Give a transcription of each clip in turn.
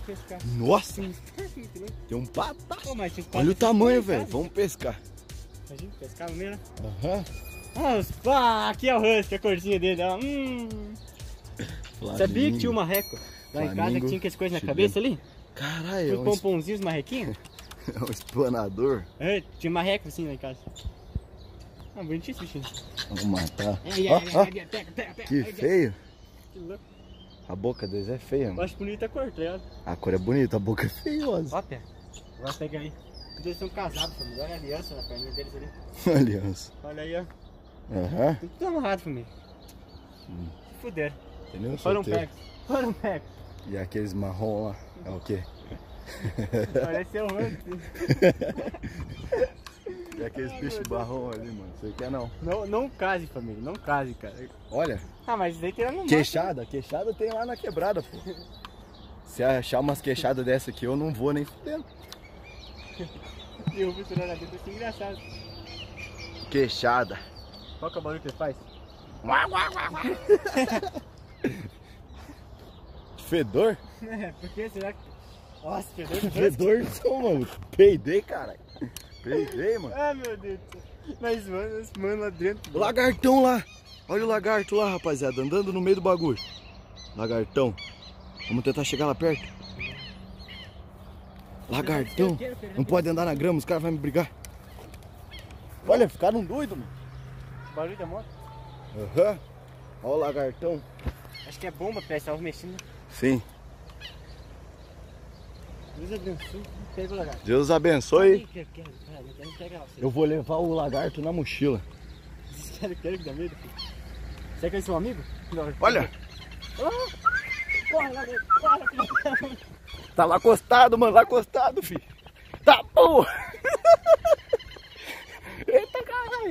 pescar. Nossa, Sim. tem um pata. Pô, mas tinha que Olha o tamanho, velho. Vamos pescar. Imagina, pescar no meio, né? Aham. Aqui é o Husky, a corzinha dele, ó. Sabia que tinha um marreco lá em casa que tinha aquelas coisas na cabeça ali? Caralho, Os pomponzinhos, os marrequinhos? é um explanador. É, tinha marreco assim lá em casa. Ah, bonitinho esse bichinho. Vamos matar. Pega. Que feio. Que louco. A boca deles é feia, Eu mano. acho bonita a cor, tá ligado? A cor é bonita, a boca é feiosa. Ó, Pé. Agora pega aí. Eles são casados, família. Olha a aliança na perninha deles ali. Aliança. Olha aí, ó. Aham. Tudo amarrado, família. Se fuderam. Entendeu? Foram Solteiro. pegos. Foram pegos. E aqueles marrom lá, é o quê? Parece o Husky. E aqueles bichos marrom ali, mano. Você quer não? Não case, família. Não case, cara. Olha, Ah, mas isso aí tem lá no mato. queixada tem lá na quebrada, pô. Se achar umas queixadas dessa aqui, eu não vou nem fudendo. E o bicho lá dentro assim, engraçado. Queixada. Qual que é o barulho que ele faz? Fedor? É, porque será que... Nossa, fedor de Fedor não, mano. Peidei, caralho. Peidei, mano. Ah, meu Deus. Mas, mano, lá dentro... O lagartão lá. Olha o lagarto lá, rapaziada. Andando no meio do bagulho. Lagartão. Vamos tentar chegar lá perto. Lagartão. Não pode andar na grama, os caras vão me brigar. Olha, ficaram doidos, mano. Barulho da moto? Aham. Olha o lagartão. Acho que é bomba, Pé, estava mexendo. Sim. Deus abençoe. Pega o lagarto. Deus abençoe. Quero pegar você. Eu vou levar o lagarto na mochila. Quero que dá medo, filho. Será que é seu amigo? Não. Olha. Corre, lagarto. Corre, filho. Tá lá acostado, mano. Lá acostado, filho. Tá porra. Eita, caralho.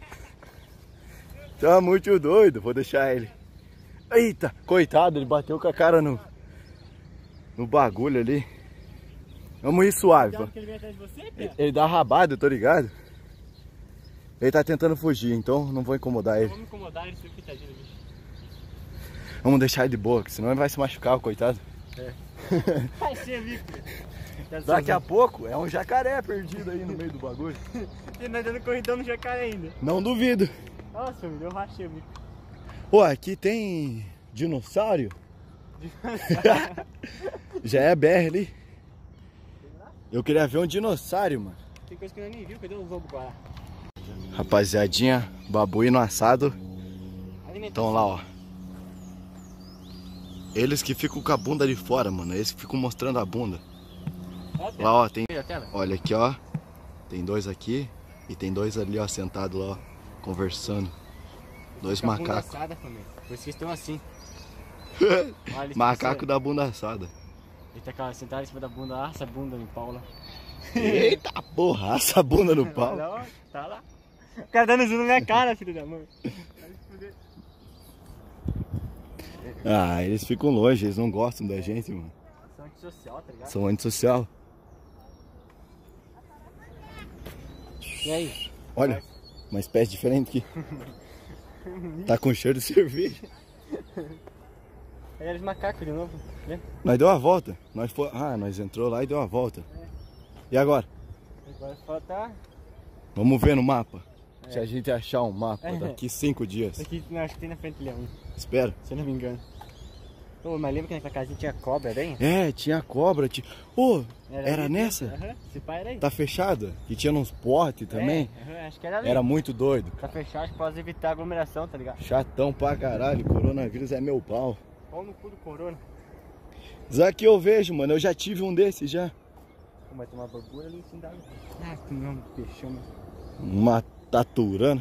Tá muito doido. Vou deixar ele. Eita, coitado. Ele bateu com a cara no bagulho ali. Vamos ir suave. Cuidado que ele vem atrás de você, Pé. Ele dá rabado, eu tô ligado. Ele tá tentando fugir, então não vou incomodar ele. Vamos incomodar ele, seu pitadinho, bicho. Vamos deixar ele de boa, que senão ele vai se machucar, coitado. É. Vai ser, amigo. Daqui a pouco é um jacaré perdido aí no meio do bagulho. Ele tá dando corridão no jacaré ainda. Não duvido. Nossa, meu, eu rachei o bico. Pô, aqui tem dinossauro. Já é BR ali. Eu queria ver um dinossauro, mano. Tem coisa que eu nem viu, cadê o lobo guará? Rapaziadinha, babuíno assado. Estão lá, ó. Eles que ficam com a bunda de fora, mano. Eles que ficam mostrando a bunda. Lá, ó, tem... Olha aqui, ó. Tem dois aqui. E tem dois ali, ó, sentados lá, ó, conversando. Dois macacos. Assada, família. Por isso que estão assim. Olha, Macaco da bunda assada. Ele tá sentado em cima da bunda, assa a bunda em pau lá. Eita porra, assa a bunda no pau. Olha lá, tá lá. O cara dando zoom na minha cara, filho da mãe. Ah, eles ficam longe, eles não gostam da gente, mano. São antissocial, tá ligado? São antissocial. E aí? Olha, uma espécie diferente aqui. Tá com cheiro de cerveja. Aí eles macacos de novo, né? Nós deu uma volta. Nós entrou lá e deu uma volta. E agora? Agora falta... Vamos ver no mapa. Se a gente achar um mapa daqui 5 dias. Aqui, não, acho que tem na frente ali, Espera. se eu não me engano. Ô, mas lembra que naquela casinha tinha cobra, bem? É, tinha cobra. Ô, era ali, nessa? Aham, esse pai era aí. Tá fechada? Que tinha uns potes também. Acho que era ali. Era muito doido. Tá fechado, acho que pode evitar aglomeração, tá ligado? Chatão pra caralho. Coronavírus é meu pau. Pau no cu do corona. Isso aqui eu vejo, mano. Eu já tive um desses já. Vai tomar bagulho ali em cima da água. Ah, que não, peixão, mano. Uma taturana.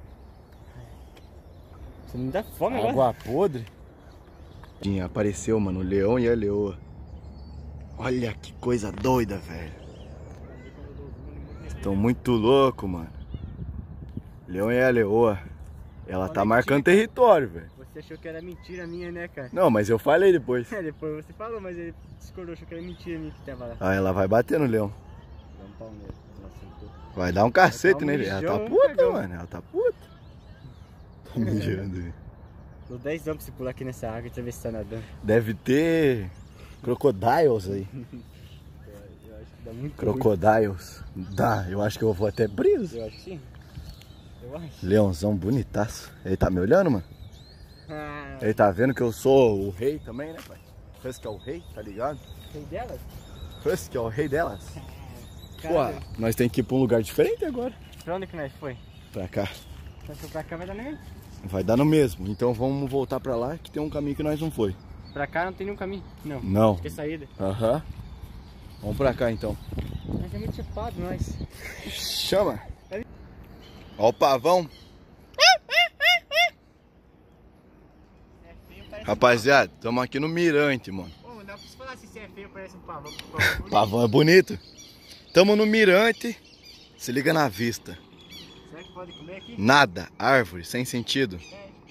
Você não me dá fome agora? Água podre. Apareceu, mano, o leão e a leoa. Olha que coisa doida, velho. Estão muito loucos, mano. Leão e a leoa. Ela tá marcando território, velho. Você achou que era mentira minha, né, cara? Não, mas eu falei depois. É, depois você falou, mas ele discordou, achou que era mentira minha que tava lá. Ah, ela vai bater no leão. Dá um pau nele. Vai dar um cacete nele. mijão, Ela tá puta, cagão. mano. Ela tá puta. Tá mijando aí. Dou 10 anos pra você pular aqui nessa água e você ver se tá nadando. Deve ter Crocodiles aí. Eu acho que dá muito Crocodiles. Dá, eu acho que eu vou até brisa. Eu acho que sim. Eu acho. Leãozão bonitaço. Ele tá me olhando, mano? Ele tá vendo que eu sou o rei também, né, pai? Husky é o rei, tá ligado? Rei delas? Husky é o rei delas. Cara, Pô, nós tem que ir pra um lugar diferente agora. pra onde que nós foi? Pra cá. Se for pra cá vai dar nem. Vai dar no mesmo. Então vamos voltar pra lá que tem um caminho que nós não foi. Pra cá não tem nenhum caminho? Não. Não. Tem saída. Aham. Vamos pra cá então. Mas é muito chapado, nós. Chama. Ó o pavão. É feio, parece Rapaziada, estamos aqui no mirante, mano. um pavão. Ô, não dá pra você falar se você é feio, parece um pavão. Pavão é bonito. Tamo no mirante. Se liga na vista. Será que pode comer aqui? Nada, árvore, sem sentido,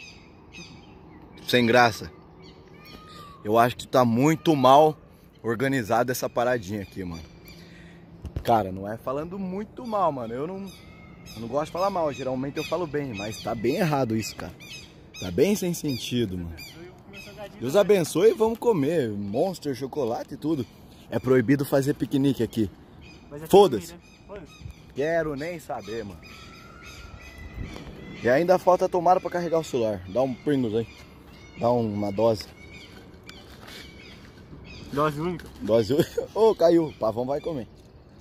sem graça. Eu acho que tá muito mal organizada essa paradinha aqui, mano. Cara, não é falando muito mal, mano. Eu não gosto de falar mal, geralmente eu falo bem, mas tá bem errado isso, cara. Tá bem sem sentido, mano. Deus abençoe e vamos comer Monster, chocolate e tudo. É proibido fazer piquenique aqui. Foda-se. Quero nem saber, mano. E ainda falta a tomada pra carregar o celular. Dá um Pringles aí. Dá uma dose. Dose única. Dose única. Ô, caiu. O pavão vai comer.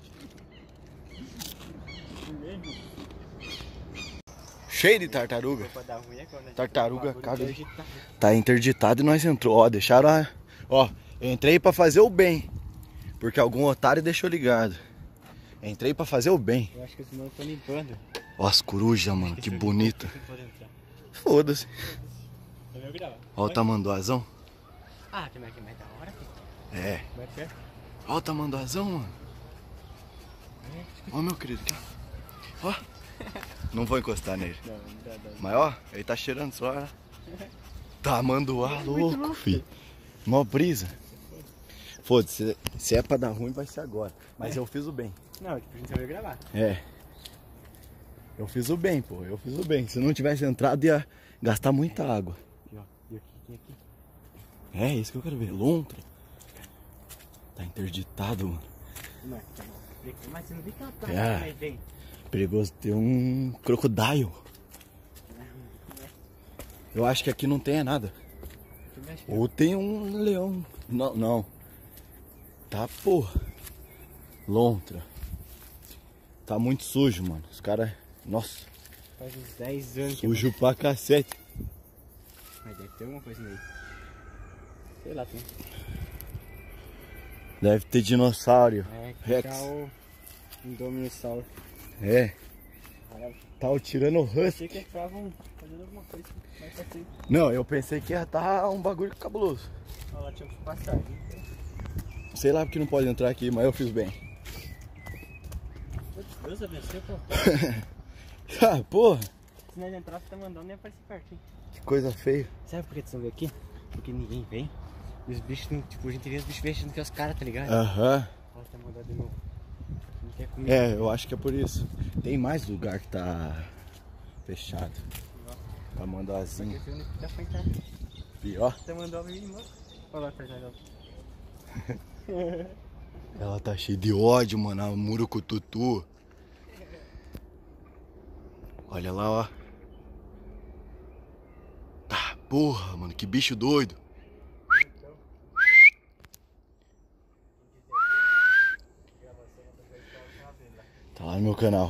Cheio de tartaruga. Tartaruga, cara. Tá interditado e nós entrou. Ó, deixaram a... Ó, eu entrei pra fazer o bem. Porque algum otário deixou ligado. Entrei pra fazer o bem. Eu acho que os meninos estão limpando. Ó as corujas, mano, que bonita. Foda-se. Ó o tamanduazão. Ah, que mais da hora, filho. É. Como é que é? Ó o tamanduazão, mano. Ó, meu querido. Ó. Não vou encostar nele. Não, não dá. Mas ó, ele tá cheirando só. Né? Tamanduá louco, filho. Mó brisa. Foda-se, se é pra dar ruim vai ser agora. Mas eu fiz o bem. Não, tipo, a gente veio gravar. É. Eu fiz o bem, pô. Eu fiz o bem. Se não tivesse entrado ia gastar muita água. Aqui, ó. E aqui, tem aqui. É, isso que eu quero ver. Lontra. Tá interditado, mano. Mas você não viu que ela tá É. mais bem. Perigoso ter um crocodile. Eu acho que aqui não tem nada. Ou tem um leão. Não, não. Tá, porra. Lontra. Tá muito sujo, mano. Os caras... Nossa. Faz uns 10 anos que... Sujo pra cacete. Mas deve ter alguma coisa aí. Sei lá, tem. Deve ter dinossauro. É, que Rex. tá o Indominossauro. É. Tá o tirando o Achei husky. que estavam fazendo alguma coisa mais pra frente. Não, eu pensei que ia estar um bagulho cabuloso. Olha lá, tinha que passar. Sei lá porque não pode entrar aqui, mas eu fiz bem. Deus abençoe, pô. Ah, porra. Se nós entrar, você tá mandando nem aparecer pertinho. Que coisa feia. Sabe por que vocês vão ver aqui? Porque ninguém vem. E os bichos, não, tipo, a gente vê os bichos achando que é os caras, tá ligado? Aham. Ó, tá mandando de novo. Não quer comer. É, eu acho que é por isso. Tem mais lugar que tá fechado. Pra mandar assim. Porque não dá pra entrar. Pior. Você mandou a menina embora. Olha lá atrás dela. Ela tá cheia de ódio, mano. A murucututu. Olha lá, ó. Tá, porra, mano. Que bicho doido. Tá lá no meu canal.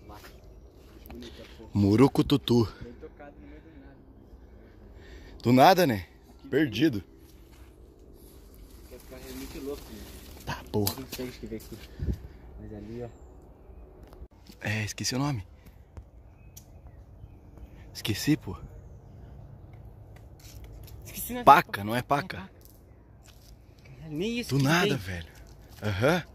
Murucututu. Bem tocado no meio do nada. Do nada, né? Perdido. Esse carro é muito louco, né? Tá, porra. Não sei o que vê aqui. Mas ali, ó. É, esqueci o nome. Esqueci, pô. Esqueci, né? Paca, não é paca? Nem isso. Do que nada, tem. velho. Aham.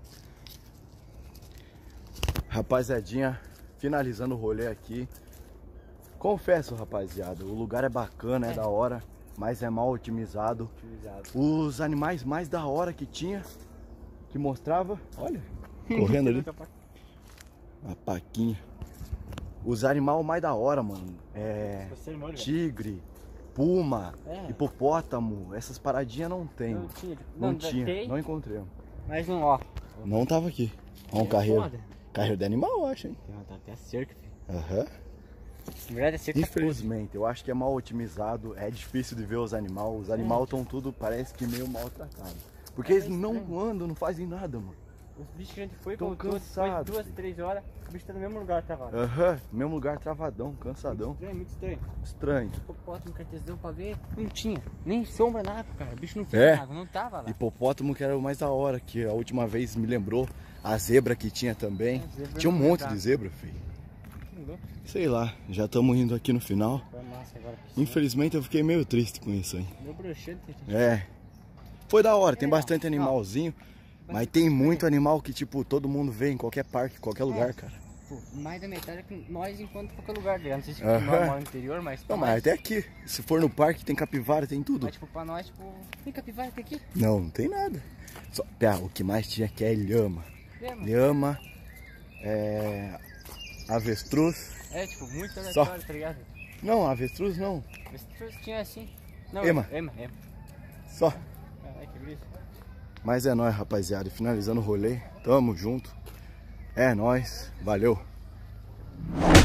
Rapaziadinha, finalizando o rolê aqui. Confesso, rapaziada, o lugar é bacana, é da hora, mas é mal otimizado. Os animais mais da hora que tinha, que mostrava, olha, correndo ali. A paquinha. Os animais mais da hora, mano. É Você molha, velho. tigre, puma, hipopótamo, essas paradinhas não tem. Não tinha, não encontrei. Mas não, ó. Não tava aqui. Ó, um carreiro. Carreiro de animal, eu acho, hein? Tá até cerca, filho. Aham. Na verdade é cerca. Infelizmente, eu acho que é mal otimizado, é difícil de ver os animais. Os animais estão tudo, parece que meio maltratados. Porque eles não andam, não fazem nada, mano. Os bichos que a gente foi, tão voltou, cansados. depois de 2, 3 horas, o bicho tá no mesmo lugar, travado. Aham, mesmo lugar travadão, cansadão. Muito estranho. Estranho. Hipopótamo, cartesão pra ver, não tinha. Nem sombra, nada, cara. O bicho não fez nada, não tava lá. Hipopótamo que era o mais da hora, que a última vez me lembrou. A zebra que tinha também. Tinha um monte de zebra, filho. Sei lá, já estamos indo aqui no final. Infelizmente eu fiquei meio triste com isso aí. Meu broxante, gente. É. Foi da hora, tem bastante animalzinho. Mas tem muito animal que, tipo, todo mundo vê em qualquer parque, qualquer lugar, cara. Pô, mais da metade é que nós encontramos em qualquer lugar dele. Não sei se nós moramos no interior, mas... Não, mas até aqui. Se for no parque, tem capivara, tem tudo. Mas, tipo, pra nós, tipo... Tem capivara, tem aqui? Não, não tem nada. Só, o que mais tinha aqui é lhama. Lhama, avestruz. É, tipo, muito aleatório, tá ligado? Não, avestruz não. Avestruz tinha assim. Não, Ema. Só. Que brisa. Mas é nóis, rapaziada. Finalizando o rolê. Tamo junto. É nóis. Valeu.